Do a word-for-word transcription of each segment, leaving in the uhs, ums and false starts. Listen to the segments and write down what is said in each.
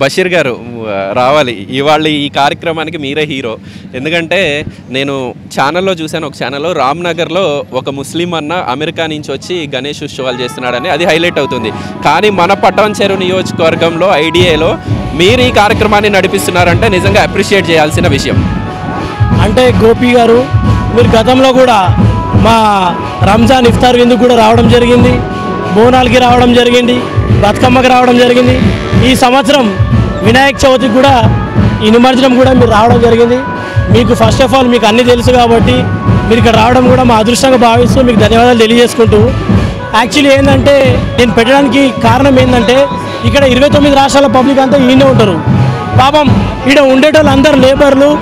బషీర్ గారు రావాలి ఇవాళ ఈ కార్యక్రమానికి మీరే హీరో. ఎందుకంటే నేను ఛానల్లో చూశాను, ఒక ఛానల్లో రామ్నగర్లో ఒక ముస్లిం అన్న అమెరికా నుంచి వచ్చి గణేష్ ఉత్సవాలు చేస్తున్నాడని, అది హైలైట్ అవుతుంది. కానీ మన పటాన్చెరు నియోజకవర్గంలో ఐడిఏలో మీరు ఈ కార్యక్రమాన్ని నడిపిస్తున్నారంటే నిజంగా అప్రిషియేట్ చేయాల్సిన విషయం. అంటే గోపి గారు, మీరు గతంలో కూడా మా రంజాన్ ఇఫ్తార్ విందుకు కూడా రావడం జరిగింది, బోనాలకి రావడం జరిగింది, బతుకమ్మకి రావడం జరిగింది. ఈ సంవత్సరం వినాయక చవితికి కూడా ఈ నిమజ్జనం కూడా మీరు రావడం జరిగింది. మీకు ఫస్ట్ ఆఫ్ ఆల్ మీకు అన్నీ తెలుసు కాబట్టి మీరు ఇక్కడ రావడం కూడా మా అదృష్టంగా భావిస్తూ మీకు ధన్యవాదాలు తెలియజేసుకుంటూ, యాక్చువల్లీ ఏంటంటే నేను పెట్టడానికి కారణం ఏంటంటే ఇక్కడ ఇరవై తొమ్మిది రాష్ట్రాల పబ్లిక్ అంతా ఈయనే ఉంటారు. పాపం ఇక్కడ ఉండేటోళ్ళు అందరు లేబర్లు,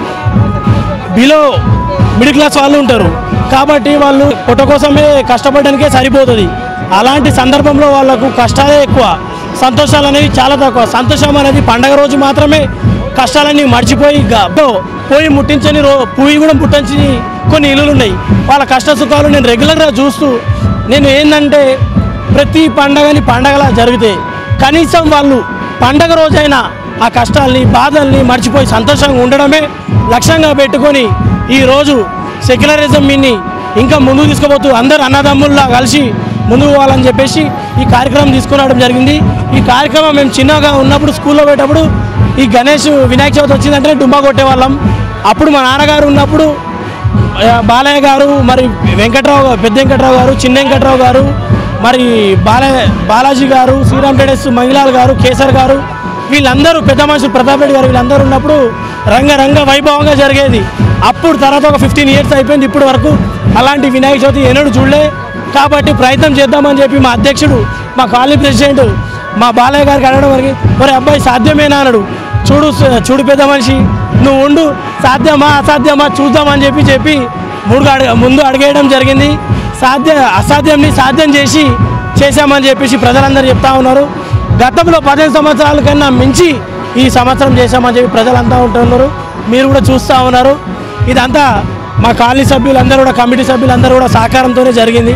బిలో మిడిల్ క్లాస్ వాళ్ళు ఉంటారు. కాబట్టి వాళ్ళు పొట్ట కోసమే కష్టపడడానికే సరిపోతుంది. అలాంటి సందర్భంలో వాళ్ళకు కష్టాలే ఎక్కువ, సంతోషాలు అనేవి చాలా తక్కువ. సంతోషం అనేది పండగ రోజు మాత్రమే, కష్టాలన్నీ మర్చిపోయి పోయి ముట్టించని రో పూయి కూడా ముట్టించని కొన్ని ఇల్లులు ఉన్నాయి. వాళ్ళ కష్ట సుఖాలు నేను రెగ్యులర్గా చూస్తూ, నేను ఏంటంటే ప్రతి పండగని పండగలా జరిగితే కనీసం వాళ్ళు పండగ రోజైనా ఆ కష్టాలని బాధల్ని మర్చిపోయి సంతోషంగా ఉండడమే లక్ష్యంగా పెట్టుకొని ఈరోజు సెక్యులరిజం మీని ఇంకా ముందుకు తీసుకుపోతూ అందరు అన్నదమ్ముల్లా కలిసి ముందుకు పోవాలని చెప్పేసి ఈ కార్యక్రమం తీసుకురావడం జరిగింది. ఈ కార్యక్రమం మేము చిన్నగా ఉన్నప్పుడు స్కూల్లో పోయేటప్పుడు ఈ గణేష్ వినాయక చవితి వచ్చిందంటే డుమ్మా కొట్టేవాళ్ళం. అప్పుడు మా నాన్నగారు ఉన్నప్పుడు బాలయ్య గారు, మరి వెంకట్రావు పెద్ద వెంకట్రావు గారు, చిన్న వెంకట్రావు గారు, మరి బాలయ్య బాలాజీ గారు, శ్రీరామ్ టెడెస్ మహిళాల్ గారు, కేసర్ గారు, వీళ్ళందరూ పెద్ద మనుషులు, ప్రతాప్ రెడ్డి గారు, వీళ్ళందరూ ఉన్నప్పుడు రంగరంగ వైభవంగా జరిగేది. అప్పుడు తర్వాత ఒక ఫిఫ్టీన్ ఇయర్స్ అయిపోయింది, ఇప్పటి వరకు అలాంటి వినాయక చవితి ఎన్నడూ చూడలే. కాబట్టి ప్రయత్నం చేద్దామని చెప్పి మా అధ్యక్షుడు, మా కాలనీ ప్రెసిడెంట్ మా బాలయ్య గారికి అడగడం వరకు, మరి అబ్బాయి సాధ్యమేనా అన్నాడు. చూడు చూడు పెద్ద మనిషి, నువ్వు ఉండు, సాధ్యమా అసాధ్యమా చూద్దామని చెప్పి చెప్పి మూడు అడగ ముందు అడిగేయడం జరిగింది. సాధ్య అసాధ్యంని సాధ్యం చేసి చేశామని చెప్పేసి ప్రజలందరూ చెప్తా ఉన్నారు. గతంలో పదిహేను సంవత్సరాల కన్నా మించి ఈ సంవత్సరం చేశామని చెప్పి ప్రజలంతా ఉంటున్నారు, మీరు కూడా చూస్తూ ఉన్నారు. ఇదంతా మా కాలనీ సభ్యులందరూ కూడా, కమిటీ సభ్యులందరూ కూడా సహకారంతోనే జరిగింది.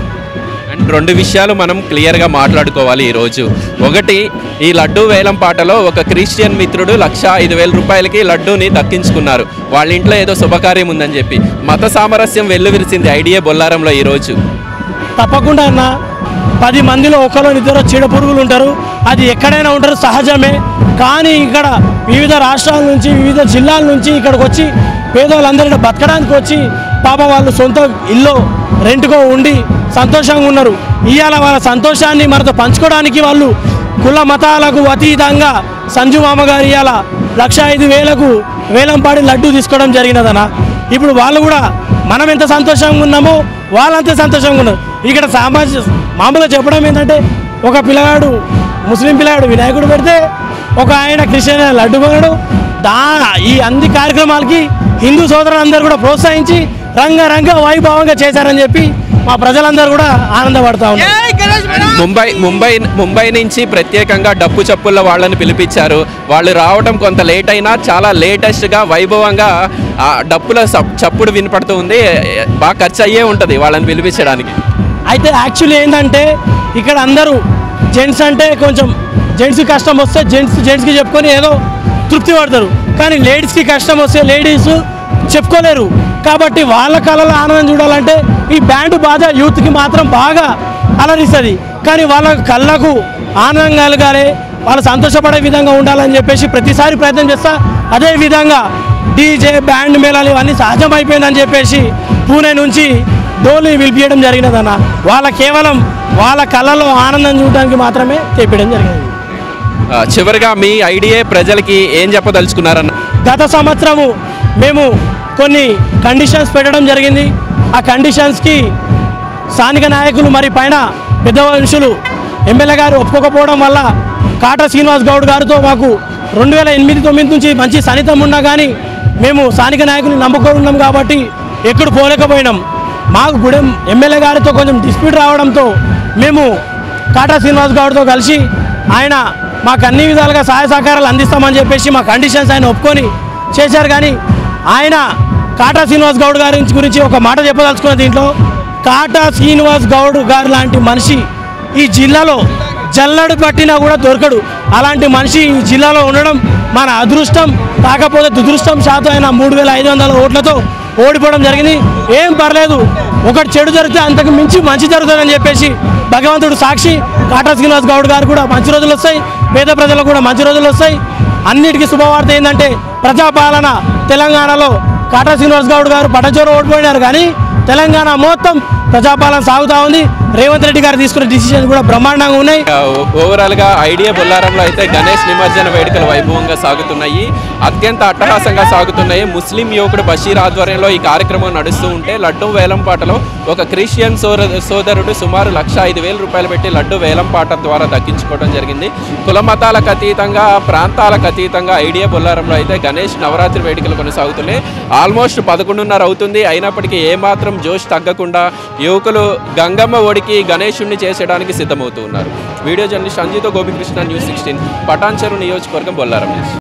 అండ్ రెండు విషయాలు మనం క్లియర్గా మాట్లాడుకోవాలి ఈరోజు. ఒకటి, ఈ లడ్డూ వేలం పాటలో ఒక క్రిస్టియన్ మిత్రుడు లక్ష ఐదు వేల రూపాయలకి లడ్డూని దక్కించుకున్నారు. వాళ్ళ ఇంట్లో ఏదో శుభకార్యం ఉందని చెప్పి మత సామరస్యం వెల్లువిరిసింది ఐడియా బొల్లారంలో ఈరోజు. తప్పకుండా అన్న, పది మందిలో ఒకరు ఇద్దరు చీడ పురుగులు ఉంటారు, అది ఎక్కడైనా ఉంటారు, సహజమే. కానీ ఇక్కడ వివిధ రాష్ట్రాల నుంచి, వివిధ జిల్లాల నుంచి ఇక్కడికి వచ్చి పేదవాళ్ళందరూ బతకడానికి వచ్చి పాప వాళ్ళు సొంత ఇల్లు రెంట్కో ఉండి సంతోషంగా ఉన్నారు. ఇవాళ వాళ్ళ సంతోషాన్ని మనతో పంచుకోవడానికి వాళ్ళు కుల మతాలకు అతీతంగా సంజు మామగారు ఇవాళ లక్ష ఐదు వేలకు వేలం పాడి లడ్డూ తీసుకోవడం జరిగినదన్న. ఇప్పుడు వాళ్ళు కూడా మనం ఎంత సంతోషంగా ఉన్నామో వాళ్ళంతే సంతోషంగా ఉన్నారు. ఇక్కడ సామాజిక మామూలుగా చెప్పడం ఏంటంటే, ఒక పిల్లగాడు ముస్లిం పిల్లగాడు వినాయకుడు పెడితే ఒక ఆయన క్రిస్టియన్ లడ్డు కొనడు. దా ఈ అన్ని కార్యక్రమాలకి హిందూ సోదరులందరూ కూడా ప్రోత్సహించి రంగరంగ వైభవంగా చేశారని చెప్పి మా ప్రజలందరూ కూడా ఆనందపడతా ఉన్నారు. ముంబై ముంబై ముంబై నుంచి ప్రత్యేకంగా డప్పు చప్పుళ్ళ వాళ్ళని పిలిపించారు. వాళ్ళు రావడం కొంత లేట్ అయినా చాలా లేటెస్ట్గా వైభవంగా డప్పుల చప్పుడు వినపడుతూ ఉంది. బాగా ఖర్చు అయ్యే ఉంటుంది వాళ్ళని పిలిపించడానికి. అయితే యాక్చువల్లీ ఏంటంటే ఇక్కడ అందరూ జెంట్స్ అంటే కొంచెం జెంట్స్కి కష్టం వస్తే జెంట్స్ జెంట్స్కి చెప్పుకొని ఏదో తృప్తి పడతారు. కానీ లేడీస్కి కష్టం వస్తే లేడీస్ చెప్పుకోలేరు. కాబట్టి వాళ్ళ కళలో ఆనందం చూడాలంటే ఈ బ్యాండ్ బాధ యూత్కి మాత్రం బాగా అలరిస్తుంది. కానీ వాళ్ళ కళ్ళకు ఆనందం కలగాలి, వాళ్ళు సంతోషపడే విధంగా ఉండాలని చెప్పేసి ప్రతిసారి ప్రయత్నం చేస్తా. అదేవిధంగా డీజే బ్యాండ్ మేళాలు ఇవన్నీ సహజమైపోయిందని చెప్పేసి పూణే నుంచి డోలు పిలిపించడం జరిగినదన్న. వాళ్ళ కేవలం వాళ్ళ కళలో ఆనందం చూడడానికి మాత్రమే చేపించడం జరిగింది. చివరిగా మీ ఐడియా ప్రజలకి ఏం చెప్పదలుచుకున్నారన్న? గత సంవత్సరము మేము కొన్ని కండిషన్స్ పెట్టడం జరిగింది. ఆ కండిషన్స్కి స్థానిక నాయకులు మరి పైన పెద్ద మనుషులు ఎమ్మెల్యే గారు ఒప్పుకోకపోవడం వల్ల కాటా శ్రీనివాస్ గౌడ్ గారితో మాకు రెండు వేల ఎనిమిది తొమ్మిది నుంచి మంచి సన్నిహితం ఉన్నా కానీ మేము స్థానిక నాయకులు నమ్ముకొని ఉన్నాం కాబట్టి ఎక్కడ పోలేకపోయినాం. మాకు గుడెం ఎమ్మెల్యే గారితో కొంచెం డిస్ప్యూట్ రావడంతో మేము కాటా శ్రీనివాస్ గౌడ్తో కలిసి ఆయన మాకు అన్ని విధాలుగా సహాయ సహకారాలు అందిస్తామని చెప్పేసి మా కండిషన్స్ ఆయన ఒప్పుకొని చేశారు. కానీ ఆయన కాటా శ్రీనివాస్ గౌడ్ గారి గురించి ఒక మాట చెప్పదలుచుకున్న దీంట్లో, కాటా శ్రీనివాస్ గౌడ్ గారు లాంటి మనిషి ఈ జిల్లాలో జల్లడు పట్టినా కూడా దొరకడు. అలాంటి మనిషి ఈ జిల్లాలో ఉండడం మన అదృష్టం. కాకపోతే దుదృష్టం శాతం అయిన మూడు వేల ఐదు వందల ఓట్లతో ఓడిపోవడం జరిగింది. ఏం పర్లేదు, ఒకటి చెడు జరిగితే అంతకు మించి మంచి జరుగుతుందని చెప్పేసి భగవంతుడు సాక్షి. కాటా శ్రీనివాస్ గౌడ్ గారు కూడా మంచి రోజులు వస్తాయి, పేద ప్రజలకు కూడా మంచి రోజులు వస్తాయి. అన్నిటికీ శుభవార్త ఏంటంటే ప్రజాపాలన తెలంగాణలో కాటా శ్రీనివాస్ గౌడ్ గారు పటచోర ఓడిపోయినారు, కానీ తెలంగాణ మొత్తం ప్రజాపాలన సాగుతూ ఉంది. రేవంత్ రెడ్డి గారు తీసుకున్న డిసిషన్ కూడా బ్రహ్మాండంగా ఉన్నాయి. ఓవరాల్గా ఐడియా బొల్లారంలో అయితే గణేష్ నిమజ్జన వేడుకలు వైభవంగా సాగుతున్నాయి, అత్యంత అట్టహాసంగా సాగుతున్నాయి. ముస్లిం యువకుడు బషీర్ ఆధ్వర్యంలో ఈ కార్యక్రమం నడుస్తూ ఉంటే లడ్డూ వేలంపాటలో ఒక క్రిస్టియన్ సోర సోదరుడు సుమారు లక్ష ఐదు వేల రూపాయలు పెట్టి లడ్డూ వేలంపాట ద్వారా దక్కించుకోవడం జరిగింది. కుల మతాలకు అతీతంగా, ప్రాంతాలకు అతీతంగా ఐడియా బొల్లారంలో అయితే గణేష్ నవరాత్రి వేడుకలు కొనసాగుతున్నాయి. ఆల్మోస్ట్ పదకొండున్నర అవుతుంది. అయినప్పటికీ ఏమాత్రం జోష్ తగ్గకుండా యువకులు గంగమ్మ ఒడికి గణేశుణ్ణి చేసేయడానికి సిద్ధమవుతూ ఉన్నారు. వీడియో జర్నలిస్ట్ అంజితో గోపికృష్ణ, న్యూస్ సిక్స్టీన్, పటాన్చెరు నియోజకవర్గం, బొల్లారం.